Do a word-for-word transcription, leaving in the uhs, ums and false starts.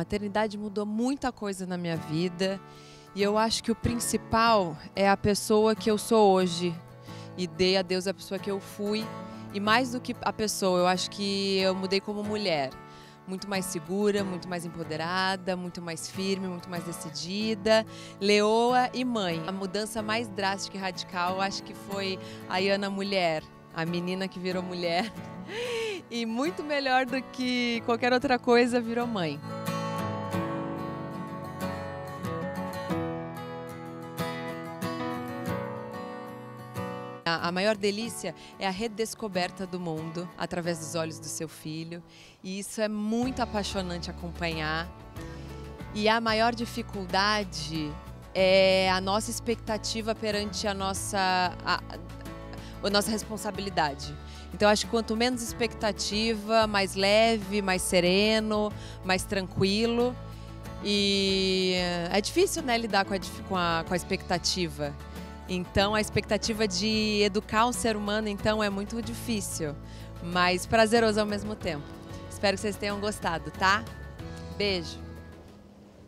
maternidade mudou muita coisa na minha vida e eu acho que o principal é a pessoa que eu sou hoje e dei a Deus a pessoa que eu fui. E mais do que a pessoa, eu acho que eu mudei como mulher. Muito mais segura, muito mais empoderada, muito mais firme, muito mais decidida, leoa e mãe. A mudança mais drástica e radical, acho que foi a Iana mulher, a menina que virou mulher. E muito melhor do que qualquer outra coisa, virou mãe. A maior delícia é a redescoberta do mundo através dos olhos do seu filho, e isso é muito apaixonante acompanhar. E a maior dificuldade é a nossa expectativa perante a nossa, a, a nossa responsabilidade. Então acho que quanto menos expectativa, mais leve, mais sereno, mais tranquilo. E é difícil, né, lidar com a, com a, com a expectativa. Então, a expectativa de educar um ser humano, então, é muito difícil, mas prazeroso ao mesmo tempo. Espero que vocês tenham gostado, tá? Beijo!